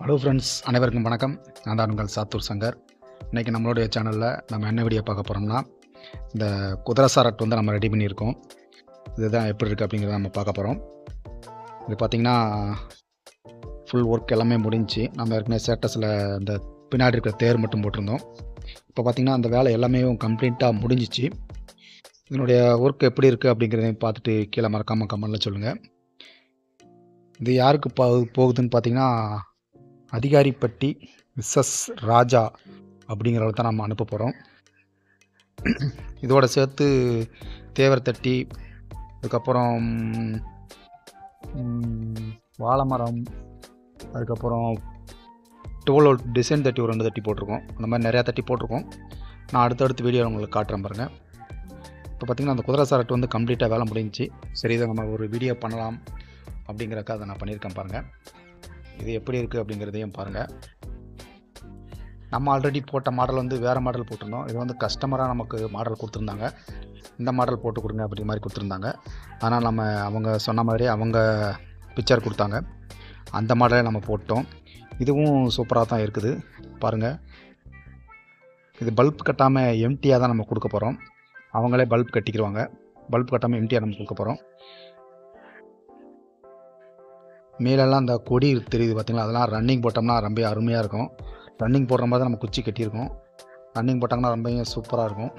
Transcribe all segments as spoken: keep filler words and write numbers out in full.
Hello friends, அனைவருக்கும் வணக்கம். நான் தான் உங்கள் சாத்தூர் சங்கர். இன்றைக்கி நம்மளுடைய சேனலில் நம்ம என்ன வீடியோ பார்க்க போகிறோம்னா, இந்த குதிரை சாரட் வந்து நம்ம ரெடி பண்ணியிருக்கோம். இதுதான் எப்படி இருக்குது அப்படிங்கிறத நம்ம பார்க்க போகிறோம். இது பார்த்திங்கன்னா ஃபுல் ஒர்க் எல்லாமே முடிஞ்சு, நம்ம ஏற்கனவே ஸ்டேட்டஸில் இந்த பின்னாடி இருக்கிற தேர் மட்டும் போட்டிருந்தோம். இப்போ பார்த்திங்கன்னா அந்த வேலை எல்லாமே கம்ப்ளீட்டாக முடிஞ்சிச்சு. இதனுடைய ஒர்க் எப்படி இருக்குது அப்படிங்கிறதையும் பார்த்துட்டு கீழே மறக்காமல் கமெண்ட்டில் சொல்லுங்கள். இது யாருக்கு போ போகுதுன்னு பார்த்திங்கன்னா, அதிகாரிப்பட்டி மிஸ்ஸஸ் ராஜா அப்படிங்கிறவரை தான் நம்ம அனுப்ப போகிறோம். இதோட சேர்த்து தேவர் தட்டி, அதுக்கப்புறம் வாழை மரம், அதுக்கப்புறம் டுவெல் டிசைன் தட்டி ஒரு ரெண்டு தட்டி போட்டிருக்கோம். அந்த மாதிரி நிறையா தட்டி போட்டிருக்கோம். நான் அடுத்தடுத்து வீடியோ உங்களுக்கு காட்டுறேன் பாருங்கள். இப்போ பார்த்திங்கன்னா அந்த குதிரை சாரட்டு வந்து கம்ப்ளீட்டாக வேலை முடிஞ்சிச்சு. சரி, இதை நம்ம ஒரு வீடியோ பண்ணலாம் அப்படிங்கிறக்காக அதை நான் பண்ணியிருக்கேன் பாருங்கள். இது எப்படி இருக்குது அப்படிங்கிறதையும் பாருங்கள். நம்ம ஆல்ரெடி போட்ட மாடல் வந்து வேறு மாடல் போட்டிருந்தோம். இது வந்து கஸ்டமராக நமக்கு மாடல் கொடுத்துருந்தாங்க. இந்த மாடல் போட்டு கொடுங்க அப்படி மாதிரி கொடுத்துருந்தாங்க. ஆனால் நம்ம அவங்க சொன்ன மாதிரி அவங்க பிக்சர் கொடுத்தாங்க. அந்த மாடலே நம்ம போட்டோம். இதுவும் சூப்பராக தான் இருக்குது பாருங்கள். இது பல்ப் கட்டாமல் எம்டியாக தான் நம்ம கொடுக்க போகிறோம். அவங்களே பல்ப் கட்டிக்கிடுவாங்க. பல்ப் கட்டாமல் எம்டியாக நம்ம கொடுக்க போகிறோம். மேலெல்லாம் அந்த கொடி தெரியுது பார்த்திங்களா, அதெல்லாம் ரன்னிங் போட்டோம்னா ரொம்ப அருமையாக இருக்கும். ரன்னிங் போடுற மாதிரி தான் நம்ம குச்சி கட்டியிருக்கோம். ரன்னிங் போட்டாங்கன்னா ரொம்ப சூப்பராக இருக்கும்.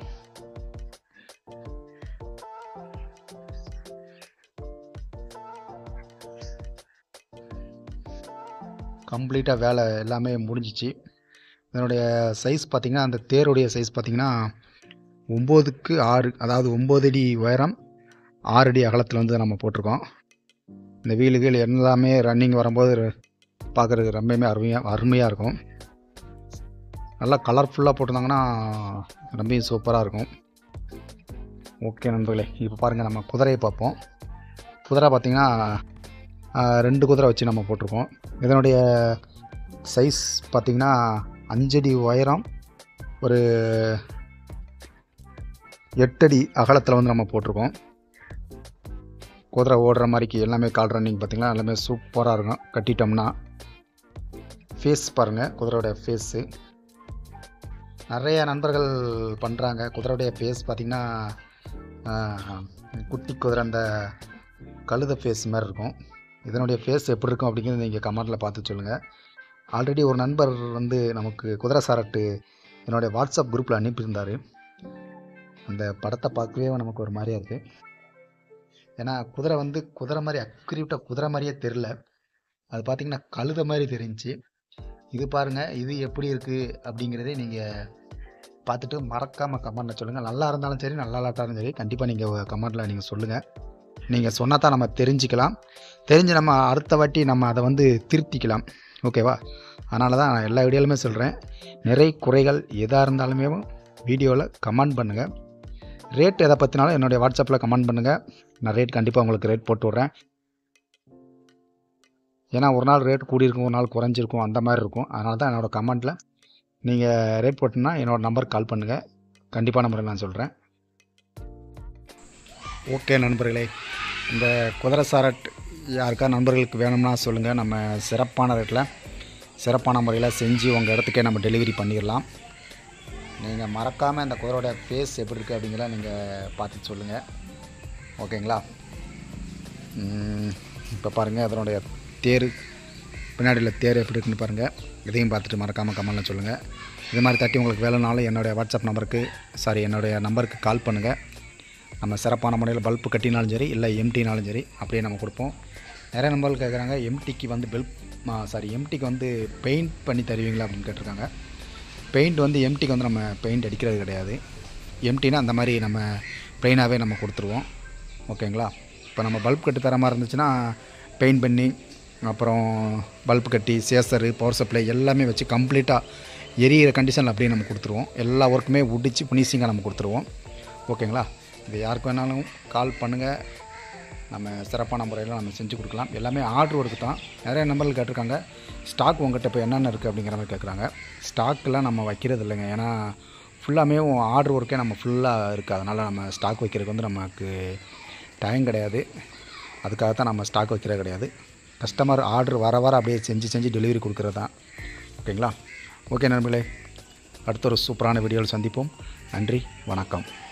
கம்ப்ளீட்டாக வேலை எல்லாமே முடிஞ்சிச்சு. இதனுடைய சைஸ் பார்த்திங்கன்னா, அந்த தேருடைய சைஸ் பார்த்திங்கன்னா ஒம்போதுக்கு ஆறு, அதாவது ஒம்பது அடி உயரம், ஆறு அடி அகலத்தில் வந்து நம்ம போட்டிருக்கோம். இந்த வீலு வீல் எல்லாமே ரன்னிங் வரும்போது பார்க்குறதுக்கு ரொம்பவுமே அருமையாக அருமையாக இருக்கும். நல்லா கலர்ஃபுல்லாக போட்டிருந்தாங்கன்னா ரொம்பவும் சூப்பராக இருக்கும். ஓகே நண்பர்களே, இப்போ பாருங்கள் நம்ம குதிரையை பார்ப்போம். குதிரை பார்த்திங்கன்னா ரெண்டு குதிரை வச்சு நம்ம போட்டிருக்கோம். இதனுடைய சைஸ் பார்த்திங்கன்னா அஞ்சடி உயரம், ஒரு எட்டடி அகலத்தில் வந்து நம்ம போட்டிருக்கோம். குதிரை ஓடுற மாதிரிக்கு எல்லாமே கால் ரன்னிங் பார்த்திங்கன்னா எல்லாமே சூப்பராக இருக்கும். கட்டிட்டோம்னா ஃபேஸ் பாருங்கள், குதிரையோடைய ஃபேஸு நிறைய நண்பர்கள் பண்ணுறாங்க. குதிரையுடைய ஃபேஸ் பார்த்திங்கன்னா குட்டி குதிரை அந்த கழுத ஃபேஸ் மாதிரி இருக்கும். இதனுடைய ஃபேஸ் எப்படி இருக்கும் அப்படிங்கிறது நீங்கள் கமெண்ட்டில் பார்த்து சொல்லுங்கள். ஆல்ரெடி ஒரு நண்பர் வந்து நமக்கு குதிரை சாரட்டு என்னுடைய வாட்ஸ்அப் குரூப்பில் அனுப்பியிருந்தார். அந்த படத்தை பார்க்கவே நமக்கு ஒரு மாதிரியாக இருக்குது. ஏன்னா குதிரை வந்து குதிரை மாதிரி அக்யூரேட்டாக குதிரை மாதிரியே தெரில. அது பார்த்திங்கன்னா கழுத மாதிரி தெரிஞ்சிச்சு. இது பாருங்கள், இது எப்படி இருக்குது அப்படிங்கிறதே நீங்கள் பார்த்துட்டு மறக்காமல் கமெண்ட்டில் சொல்லுங்கள். நல்லா இருந்தாலும் சரி, நல்லா இல்லாட்டாலும் சரி, கண்டிப்பாக நீங்கள் கமெண்ட்டில் நீங்கள் சொல்லுங்கள். நீங்கள் சொன்னால் தான் நம்ம தெரிஞ்சுக்கலாம். தெரிஞ்சு நம்ம அடுத்த வாட்டி நம்ம அதை வந்து திருத்திக்கலாம். ஓகேவா? அதனால தான் நான் எல்லா வீடியோலுமே சொல்கிறேன், நிறை குறைகள் எதாக இருந்தாலுமே வீடியோவில் கமெண்ட் பண்ணுங்கள். ரேட் எதை பற்றினாலும் என்னுடைய வாட்ஸ்அப்பில் கமெண்ட் பண்ணுங்கள். நான் ரேட் கண்டிப்பாக உங்களுக்கு ரேட் போட்டு விட்றேன். ஏன்னா ஒரு நாள் ரேட் கூடியிருக்கும், ஒரு நாள் குறைஞ்சிருக்கும், அந்த மாதிரி இருக்கும். அதனால தான் என்னோடய கமெண்ட்டில் நீங்கள் ரேட் போட்டோன்னா என்னோடய நம்பருக்கு கால் பண்ணுங்கள். கண்டிப்பாக நம்பரை நான் சொல்கிறேன். ஓகே நண்பர்களே, இந்த குதிரை சாரட் யாருக்கா நண்பர்களுக்கு வேணும்னா சொல்லுங்கள். நம்ம சிறப்பான ரேட்டில் சிறப்பான முறையில் செஞ்சு உங்கள் இடத்துக்கே நம்ம டெலிவரி பண்ணிடலாம். நீங்கள் மறக்காமல் இந்த குதிரையோட ஃபேஸ் எப்படி இருக்குது அப்படிங்கிற நீங்கள் பார்த்து சொல்லுங்கள். ஓகேங்களா? இப்போ பாருங்கள், அதனுடைய தேர் பின்னாடியில் தேர் எப்படி இருக்குன்னு பாருங்கள். இதையும் பார்த்துட்டு மறக்காமல் கமெண்ட்டில் சொல்லுங்கள். இது மாதிரி தட்டி உங்களுக்கு வேலைனாலும் என்னுடைய வாட்ஸ்அப் நம்பருக்கு சாரி என்னுடைய நம்பருக்கு கால் பண்ணுங்கள். நம்ம சிறப்பான முறையில் பல்ப்பு கட்டினாலும் சரி, இல்லை எம்டினாலும் சரி, அப்படியே நம்ம கொடுப்போம். நிறைய நம்பர்கள் கேட்குறாங்க, எம்டிக்கு வந்து பெல்ப் சாரி எம்டிக்கு வந்து பெயிண்ட் பண்ணி தருவீங்களா அப்படின்னு கேட்டிருக்காங்க. பெயிண்ட் வந்து எம்டிக்கு வந்து நம்ம பெயிண்ட் அடிக்கிறது கிடையாது. எம்டினா அந்த மாதிரி நம்ம ப்ளைனாகவே நம்ம கொடுத்துருவோம். ஓகேங்களா? இப்போ நம்ம பல்ப் கட்டி தர மாதிரி இருந்துச்சுன்னா பெயிண்ட் பண்ணி, அப்புறம் பல்ப் கட்டி, சேசரு, பவர் சப்ளை எல்லாமே வச்சு கம்ப்ளீட்டாக எரியிற கண்டிஷனில் அப்படியே நம்ம கொடுத்துருவோம். எல்லா ஒர்க்குமே உடிச்சு ஃபினிஷிங்காக நம்ம கொடுத்துருவோம். ஓகேங்களா? இது யாருக்கு வேணாலும் கால் பண்ணுங்கள். நம்ம சிறப்பான முறையில் நம்ம செஞ்சு கொடுக்கலாம். எல்லாமே ஆர்டர் ஒர்க்கு தான். நிறைய நம்பர்கள் கேட்டிருக்காங்க, ஸ்டாக் உங்கள்கிட்ட இப்போ என்னென்ன இருக்குது அப்படிங்கிற மாதிரி கேட்குறாங்க. ஸ்டாக்கெலாம் நம்ம வைக்கிறது இல்லைங்க. ஏன்னா ஃபுல்லாமே ஆர்டர் ஒர்க்கே நம்ம ஃபுல்லாக இருக்குது. அதனால் நம்ம ஸ்டாக் வைக்கிறதுக்கு வந்து நமக்கு டைம் கிடையாது. அதுக்காக தான் நம்ம ஸ்டாக் வைக்கிறது கிடையாது. கஸ்டமர் ஆர்டர் வர வர அப்படியே செஞ்சு செஞ்சு டெலிவரி கொடுக்குறது தான். ஓகேங்களா? ஓகே நண்பர்களே, அடுத்த ஒரு சூப்பரான வீடியோவில் சந்திப்போம். நன்றி, வணக்கம்.